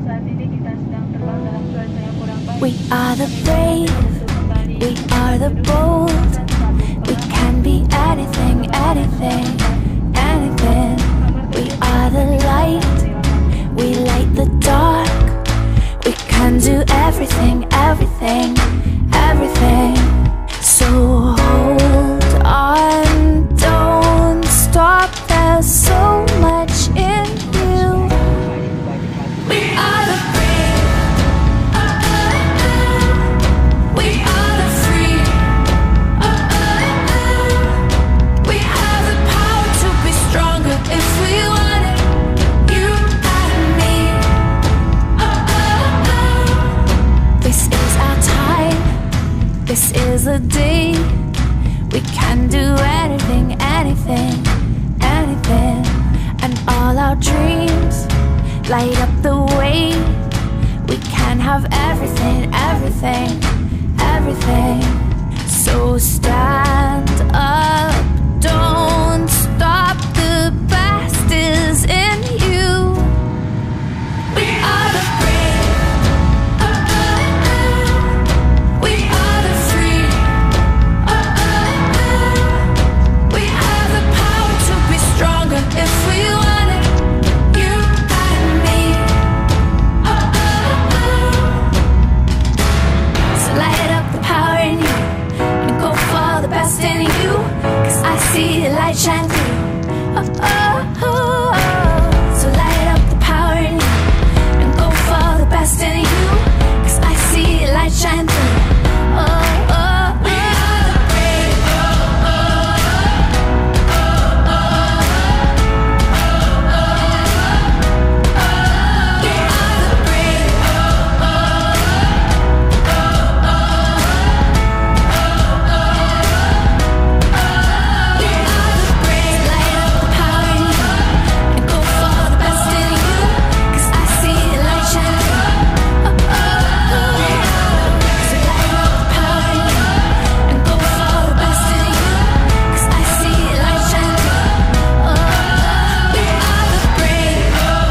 We are the brave, we are the bold. We can be anything, anything, anything. We are the light, we light the dark. We can do everything, everything, everything. So hold on, don't stop, there's so much in you. We are the brave, we are the free, we have the power to be stronger if we want it, you and me. This is our time, this is the day. We can do anything, anything, anything. And all our dreams light up the way. We can have everything, everything, everything. So stand up, don't stop, the best is in you. We are the brave, we are the free, we have the power to be stronger if we want it, you and me. So light up the power in you and go for the best in you, 'cause I see the light shine through. So light up the power in you and go for the best in you, 'cause I see the light shine through. We are the brave, we are the brave, we are the brave. Light up the power in you and go for the best in you, 'cause I see the light shine through. So light up the power in you and go for the best in you, 'cause I see the light shine through. We are the brave.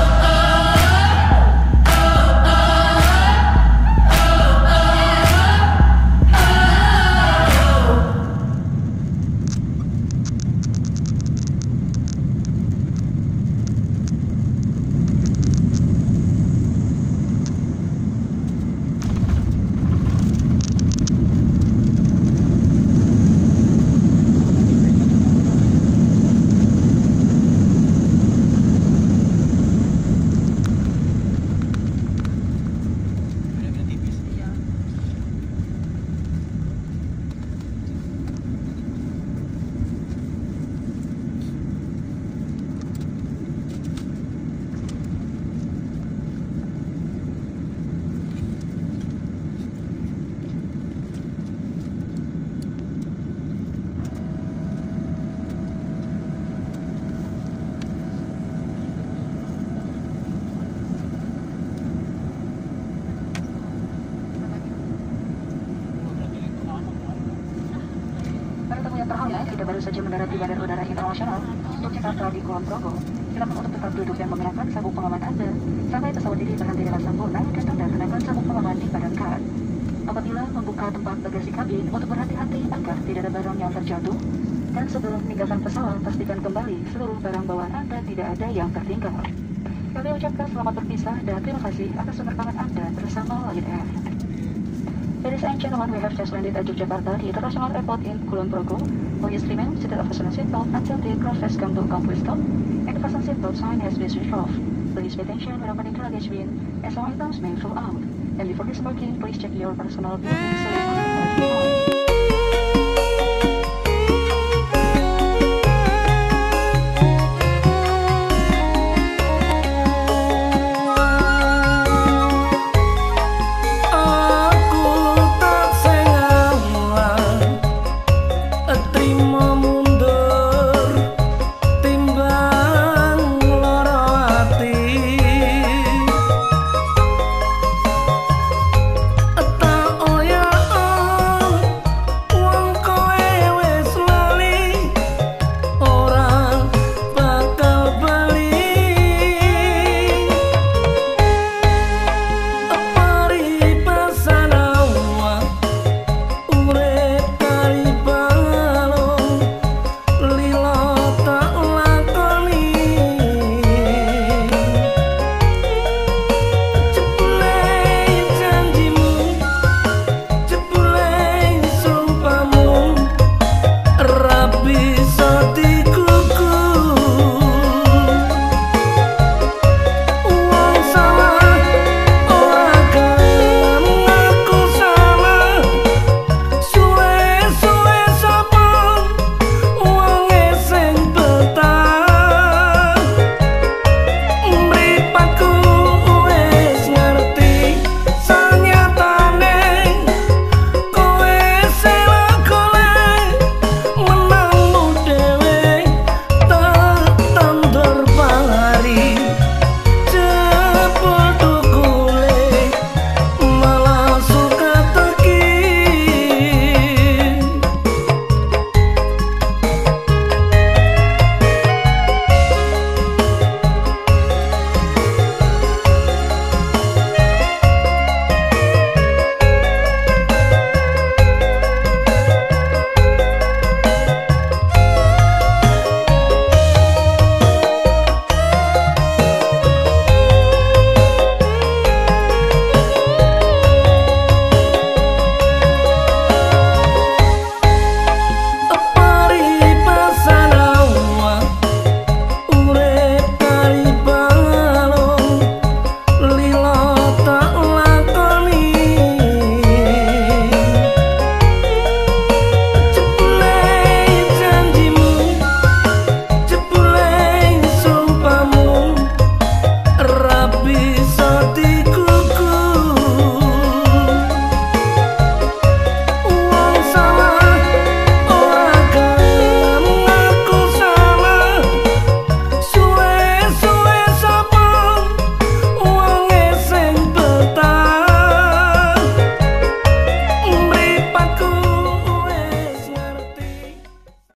Para tamu yang terhormat, kita baru saja mendarat di Bandar Udara Internasional untuk Jakarta di Kulon Progo. Silakan untuk tetap duduk dan mengenakan sabuk pengaman Anda sampai pesawat ini berhenti dengan sempurna dan tanda kenakan sabuk pengaman di badan kanan. Apabila membuka tempat bagasi kabin, untuk berhati-hati agar tidak ada barang yang terjatuh. Dan sebelum meninggalkan pesawat, pastikan kembali seluruh barang bawaan Anda tidak ada yang tertinggal. Kami ucapkan selamat berpisah dan terima kasih atas penerbangan Anda bersama Lion Air. Ladies and gentlemen, we have just landed at Yogyakarta, the International Airport in Kulon Progo. Please remain seated or fasten seatbelt until the aircraft has come to a complete stop and the fasten seatbelt sign has been switched off. Please pay attention when opening the luggage bin, as all items may fall out. And before disembarking, please check your personal belongings so you can